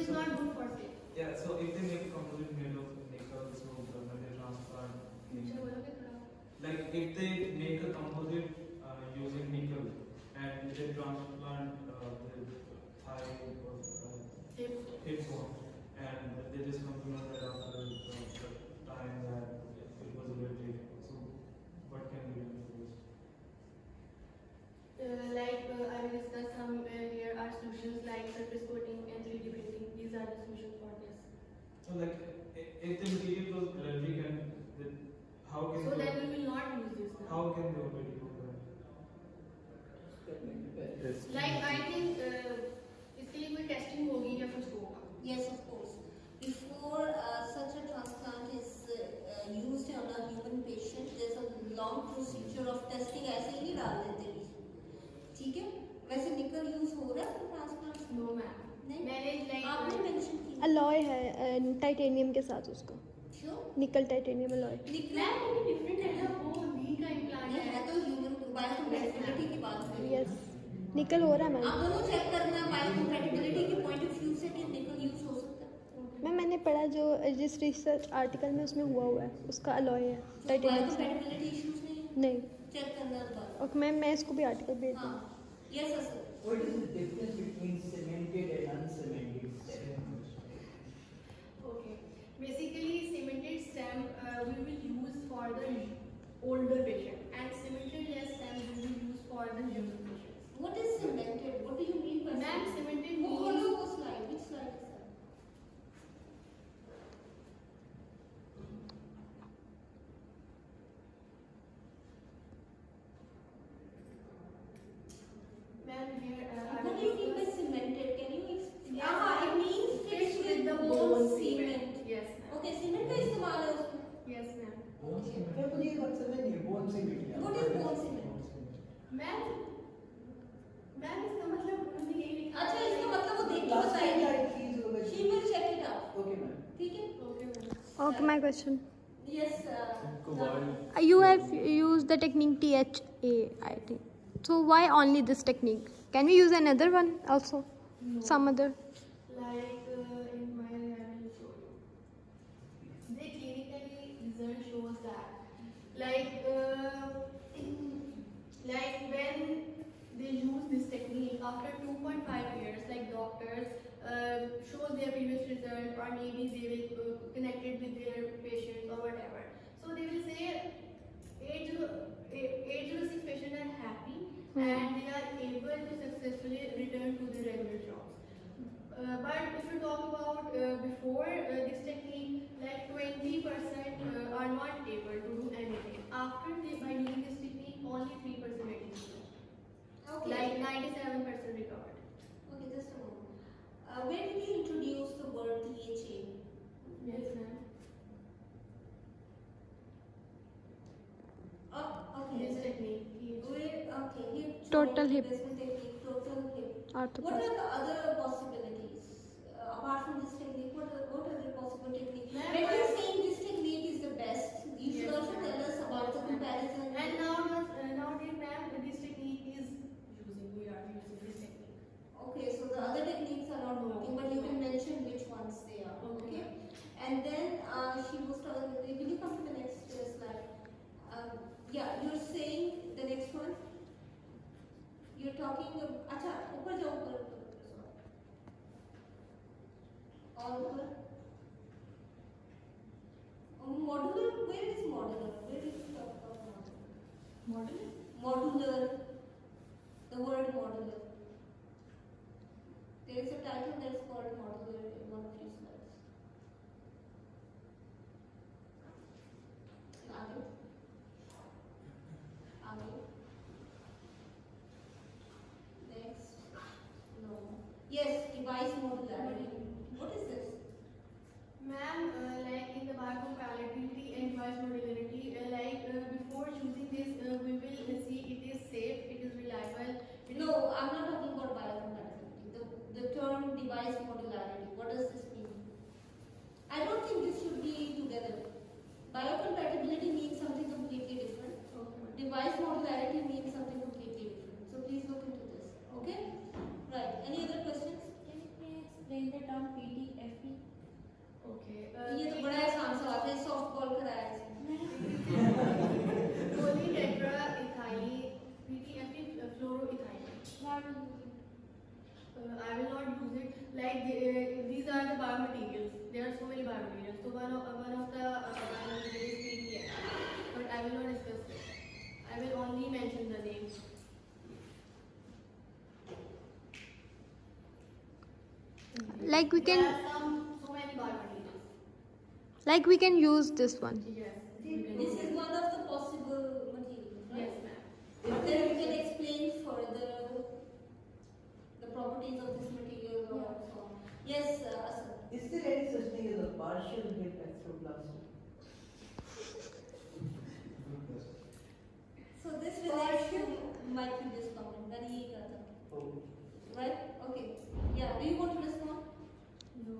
is not good for sale. Yeah, so if they make a composite made of nickel, so when they transplant, like if they make a composite using nickel and they transplant the thigh or hip bone, and they just come to know that after the time that it was allergic. So what can be done for this? I will discuss some here are solutions like surface coating and 3D printing. These are the solutions for this. So like if the material was allergic and how can so then we will not use this now. How can they already do that? Like I think इसके लिए कोई testing होगी या कुछ होगा? Yes, of course. Before such a transplant is used on a human patient, there's a long procedure of testing. ऐसे ही नहीं डाल देते बीच में, ठीक है? वैसे निकल यूज हो रहा है ट्रांसप्लांट? No ma'am. नहीं? मैंने like आपने मेंशन किया। अलॉय है टाइटेनियम के साथ उसका। क्यों? निकल टाइटेनियम अलॉय। निकल डिफरेंट है ना, वो नी का इम्प्लांट है तो ह्यूमन बायोकम्पैटिबिलिटी की बात कर रही है। यस निकल हो रहा है मैम। आप दोनों चेक करना बायोकम्पैटिबिलिटी के पॉइंट ऑफ व्यू से कि निकल यूज हो सकता है। मैम मैंने पढ़ा जो जिस रिसर्च आर्टिकल में उसमें हुआ है उसका अलॉय है टाइटेनियम। बायोकम्पैटिबिलिटी इश्यूज नहीं चेक करना दोबारा। ओके मैम मैं इसको भी आर्टिकल भेज दूँ। Yes sir. What is the difference between cemented and uncemented stem? Okay. Basically, cemented stem we will use for the older patient, and cemented stem we will use for the younger patients. What is cemented? What do you mean by Ma'am, cemented means. Follow the slide. Which slide is that? Ma'am, here. What do you mean by cemented? Can you explain? Yes, it means fixed with the bone cement. Yes, ma'am. Okay, cement का इस्तेमाल है उसमें. Yes, ma'am. Okay. क्या मुझे ये बात समझ नहीं है bone cement क्या? What is bone cement? Ma'am, इसका मतलब हमने यही लिखा। अच्छा इसका मतलब वो देख के Last time बताएगी. that fees over. She will check it out. Okay ma'am. ठीक है? Okay, ma'am. Okay my question. Yes. You have used the technique THA I think. So why only this technique? Can we use another one also? No. Some other? Like in my I will show you. The clinically result shows that like when they use this technique after 2.5 years, like doctors shows their previous result, or maybe they will connect it with their patients or whatever. So they will say 806 patients are happy and they are able to successfully return to their regular jobs. But if you talk about before this technique, like 20% are not able to do anything. After by using this technique, only 3% getting cured. Okay. Like 97% recovered. Okay, just a moment. When did you introduce the word THA? Yes, ma'am. Okay. This technique. Okay. Total hip. Replacement technique. Total hip. What Arthroplasty. are the other possibilities apart from this technique? What are the possible techniques? Ma'am, When you're saying this technique is the best, you should Yes, also tell us about the comparison. And nowadays, ma'am, this technique is we are using this technique. Okay, so the other techniques are not working, but you can mention which ones they are. Okay. And then she was telling. Will you come to the next slide? Yeah, you're saying the next one. You're talking. अच्छा ऊपर जाओ ऊपर. और ऊपर. Modular. Where is modular? Where is the modular? Modular. The word modular. There is a title that's called modular in one of your slides. आगे. Next. No. Yes, device modularity. What is this? Ma'am, like in the biocompatibility and device modularity, before choosing this, we will see it is safe, it is reliable. No, I'm not talking about biocompatibility. The term device modularity. What does this mean? I don't think this should be together. Biocompatibility means something completely different. Okay. Device modularity means something completely different. So please look into this. Okay? Right. Any other questions? Can you explain the term PT Okay. ये तो बड़ा आसान सवाल था, soft ball कराया है Polytetraethyl PTFE fluoroethyl. I will not use it. Like these are the biomaterials. There are so many biomaterials. So one of the biomaterials is PTFE, but I will not discuss it. I will only mention the names. Like we There can, are so many biomaterials. like we can use this one. Yes. This is one of the possible materials, right? Yes, ma'am. Then you can explain further the properties of this material or so on. Yes, Asad. Is there any such thing as a partial hip exoplasm? Good question. So this relates to my previous comment. मैंने यही कहा था. Oh. Right? Okay. Yeah. Do you want to respond? No.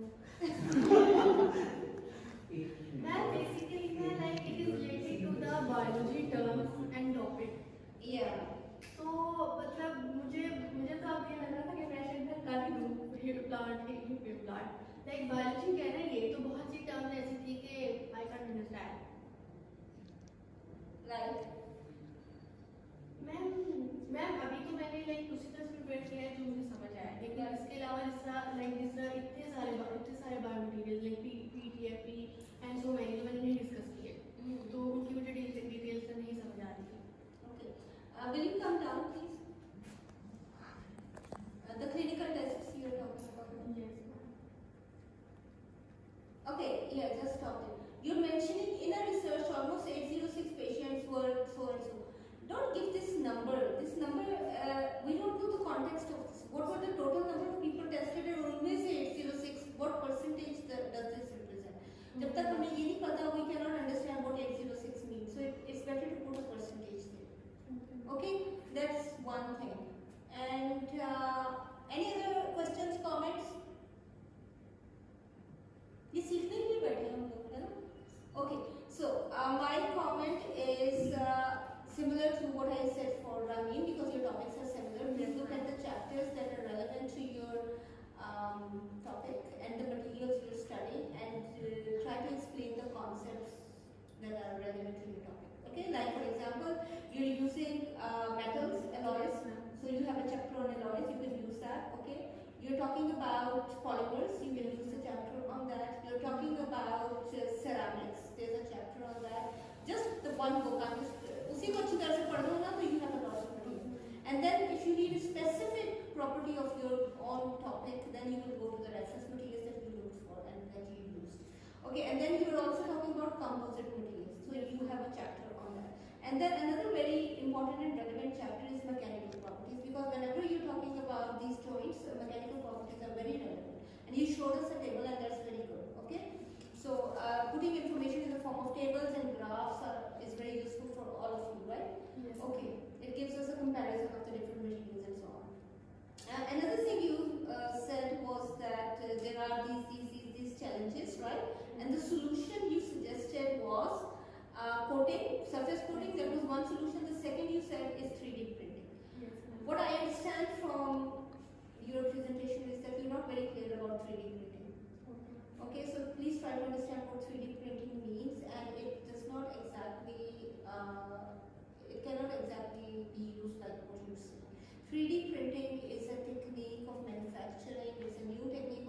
It Ma'am, basically, like it is related to the biology terms and topic. Yeah. तो मतलब मुझे तो अब ये लग रहा था कि मैं शायद मैं कर ही दूँ हिप प्लांट लाइक बायोलॉजी कह रहे हैं ये तो बहुत सी टर्म्स ऐसी थी कि I can't understand Right. Ma'am अभी तो मैंने लाइक उसी तरह से प्रिपेयर किया है जो मुझे समझ आया लेकिन इसके अलावा जिस तरह इतने सारे biomaterials like PTFE and so many जो मैंने नहीं डिस्कस किए तो उनकी मुझे डिटेल्स से नहीं समझ आ रही थी. Okay. Will you come down, please? The clinical tests you are talking about. Yes. Okay, yeah, just stop it. You're mentioning in a research almost 806 patients were so and so. Don't give this number. This number, we don't know the context of this. What were the total number of people tested and only say 806? What percentage does this represent? जब तक हमें ये नहीं पता, we cannot understand what 806 means. So it's better to put a percentage there. Okay, that's one thing. And any other questions, comments? ये सीखने के लिए बैठे हैं हम लोग, है ना? Okay, so my comment is similar to what I said for Ramin because your topics are similar. Please look at the chapters that are relevant to your topic and the materials you're studying and try to explain the concepts that are relevant to your topic. Okay, like for example, you're using metals, alloys. So you have a chapter on alloys, you can use that. Okay, you're talking about polymers, you can use a chapter on that. You're talking about ceramics, there's a chapter on that. Just the one book, I'm just उसी को अच्छी तरह से पढ़ लो ना तो you have a lot of material. And then if you need a specific property of your own topic, then you will go to the reference materials that you looked for and that you used. Okay, and then you're also talking about composite materials. So you have a chapter on that. And then another very important and relevant chapter is mechanical properties because whenever you're talking about these joints, mechanical properties are very relevant. And you showed us a table and that's very good. Okay, so putting information in the form of tables and graphs is very useful for all of you, right? Yes. Okay, it gives us a comparison of the different materials and so on. Another thing you said was that there are these challenges, right? And the solution you suggested was coating, surface coating. That was one solution. The second you said is 3D printing. Yes. What I understand from your presentation is that you're not very clear about 3D printing. Okay, so please try to understand what 3D printing means, and it does not exactly, it cannot exactly be used like what you said. 3D printing is a technique of manufacturing, it's a new technique